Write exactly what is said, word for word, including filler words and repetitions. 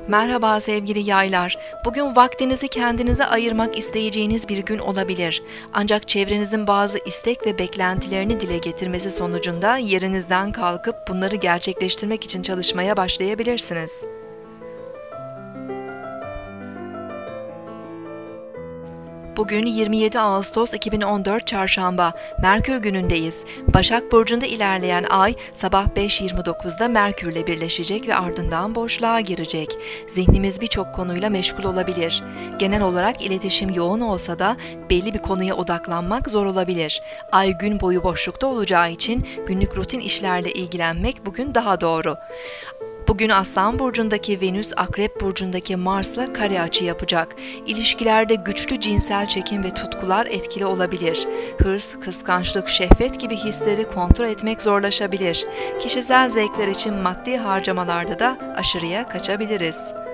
Merhaba sevgili yaylar. Bugün vaktinizi kendinize ayırmak isteyeceğiniz bir gün olabilir. Ancak çevrenizin bazı istek ve beklentilerini dile getirmesi sonucunda yerinizden kalkıp bunları gerçekleştirmek için çalışmaya başlayabilirsiniz. Bugün yirmi yedi Ağustos iki bin on dört Çarşamba, Merkür günündeyiz. Başak Burcu'nda ilerleyen ay sabah beş yirmi dokuzda Merkür'le birleşecek ve ardından boşluğa girecek. Zihnimiz birçok konuyla meşgul olabilir. Genel olarak iletişim yoğun olsa da belli bir konuya odaklanmak zor olabilir. Ay gün boyu boşlukta olacağı için günlük rutin işlerle ilgilenmek bugün daha doğru. Bugün Aslan Burcu'ndaki Venüs, Akrep Burcu'ndaki Mars'la kare açı yapacak. İlişkilerde güçlü cinsel çekim ve tutkular etkili olabilir. Hırs, kıskançlık, şehvet gibi hisleri kontrol etmek zorlaşabilir. Kişisel zevkler için maddi harcamalarda da aşırıya kaçabiliriz.